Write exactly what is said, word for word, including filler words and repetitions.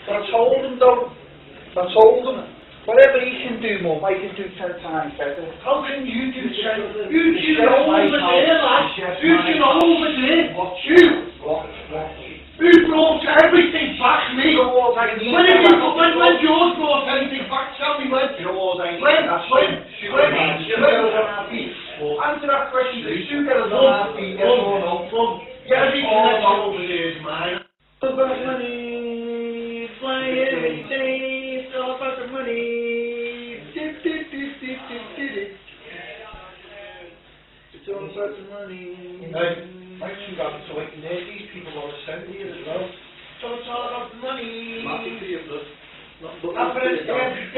But I told him though, I told him, whatever he can do, Mum, I can do ten times better. How can you do ten? You do over there, lad. You do over there. You. You brought everything back, me. When did you, when, when George brought everything back, tell me when. You know what I mean? When, when, when, Answer that question, do you get a lot of feet, yes or no? Yeah, everything that's over there is mine. It's all about money, fly every day, it's all about the money. It's all about the money. Hey, Mike, you got to wait in there. These people want to send here as well. So it's all about the money. Massive for you, blood. Not, but